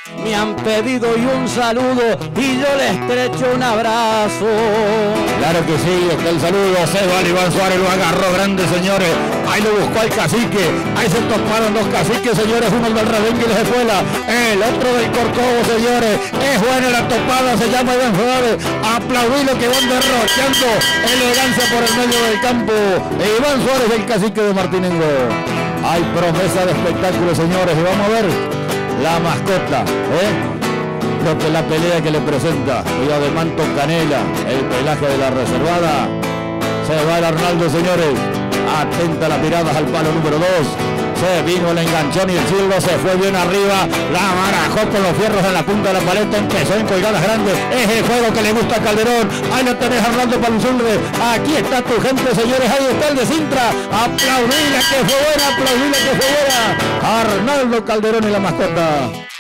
Me han pedido y un saludo y yo les estrecho un abrazo. Claro que sí, está el saludo. Se va Iván Suárez, lo agarró grande, señores. Ahí lo buscó al cacique. Ahí se toparon dos caciques, señores. Uno del Redengue y la Escuela, el otro del Corcovo, señores. Es buena la topada, se llama Iván Suárez. Aplaudí lo que van derrochando elegancia por el medio del campo. Iván Suárez, el cacique de Martinengo. Hay promesa de espectáculo, señores. Y vamos a ver la mascota, lo que la pelea que le presenta. Cuidado de Manto Canela, el pelaje de la reservada. Se va el Arnaldo, señores. Atenta las miradas al palo número 2. Se vino el enganchón y el silbo se fue bien arriba. La barajó con los fierros en la punta de la paleta. Empezó en colgadas grandes. Es el juego que le gusta a Calderón. Ahí lo tenés, Arnaldo Paluzurre. Aquí está tu gente, señores. Ahí está el de Sintra. Aplaudile que fue buena, aplaudile que fue buena. Arnaldo Calderón y la mascota.